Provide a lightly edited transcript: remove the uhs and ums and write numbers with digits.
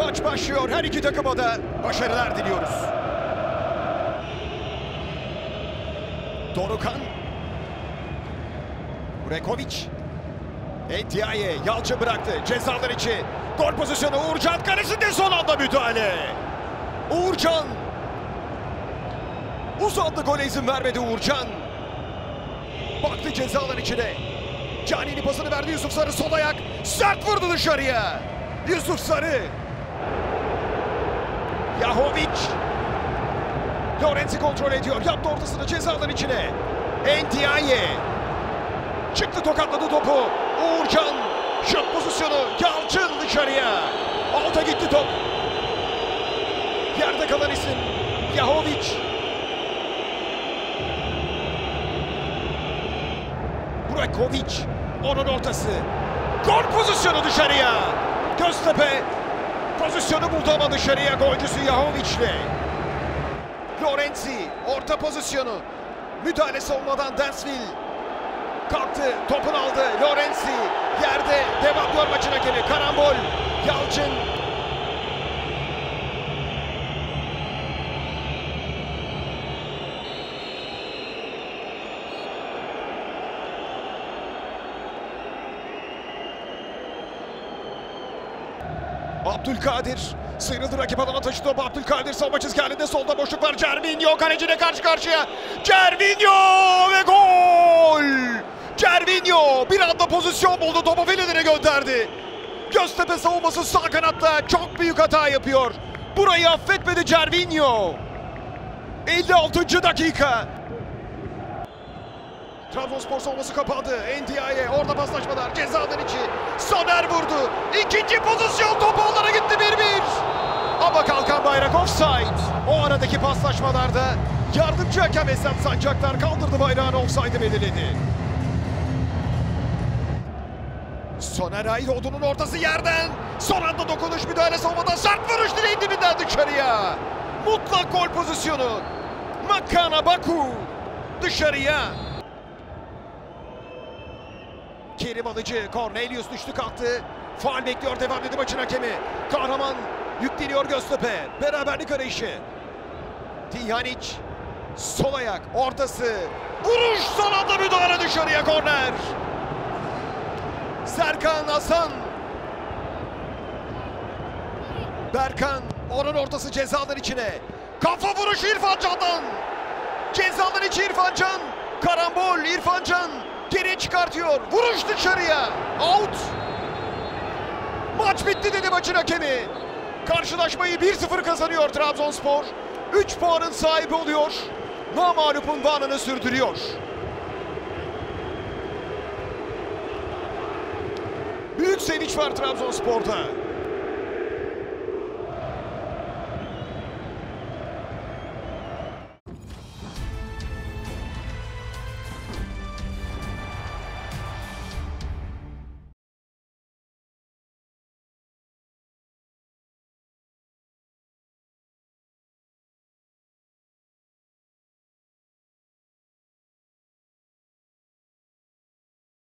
Maç başlıyor. Her iki takıma da başarılar diliyoruz. Dorukhan. Brekovic. Entiaye Yalçın bıraktı. Cezalar içi. Gol pozisyonu. Uğurcan kalesinde son anda müdahale. Uğurcan. Uzandı, gole izin vermedi Uğurcan. Baktı cezalar içine. Cani'nin pasını verdi Yusuf Sarı, sol ayak. Sert vurdu dışarıya. Yusuf Sarı. Yahovic. Lorenzi kontrol ediyor. Yaptı ortasını cezalar içine. Entiaye. Çıktı, tokatladı topu. Uğurcan. Şut pozisyonu. Yalçın dışarıya. Alta gitti top. Yerde kalan isim Yahovic. Brekovic. Onun ortası. Gol pozisyonu dışarıya. Göztepe pozisyonu buldu ama dışarıya, golcüsü Yahovic'le. Lorenzi orta pozisyonu. Müdahalesi olmadan Densville kalktı, topunu aldı. Lorenzi yerde, devam diyor maçın hakemi. Karambol. Yalçın. Abdülkadir sıyrıldı, rakip alana taşıdı topu. Abdülkadir savunma çizgi halinde, solda boşluk var. Cervinho kaleciyle karşı karşıya. Cervinho ve gol! Cervinho bir anda pozisyon buldu, topu filelere gönderdi. Göztepe savunması sağ kanatta çok büyük hata yapıyor. Burayı affetmedi Cervinho. 56. dakika. Trabzonspor savunması kapandı. Ndiaye orada paslaşmalar, cezalar içi. Soner vurdu. İkinci pozisyon, top ağlara gitti 1-1. Ama kalkan bayrak offside. O aradaki paslaşmalarda yardımcı hakem Esat Sancaktar kaldırdı bayrağını, offside'ı belirledi. Soner Aydoğdu'nun ortası yerden. Son anda dokunuş, müdahale savunmadan, sert vuruş direğin dibinden dışarıya. Mutlak gol pozisyonu. Makana Baku dışarıya. Kerim Alıcı, Cornelius düştü kalktı. Faul bekliyor, devam ediyor maçın hakemi. Kahraman yükleniyor Göztepe. Beraberlik arayışı. Tihanic sol ayak ortası. Vuruş, son anda müdahale dışarıya, korner. Serkan Hasan. Berkan, onun ortası cezalar içine. Kafa vuruşu İrfan Can'dan. Cezalar içi İrfan Can. Karambol, İrfan Can. Geriye çıkartıyor. Vuruş dışarıya. Out. Maç bitti dedi maçın hakemi. Karşılaşmayı 1-0 kazanıyor Trabzonspor. 3 puanın sahibi oluyor. Namağlup unvanını sürdürüyor. Büyük sevinç var Trabzonspor'da.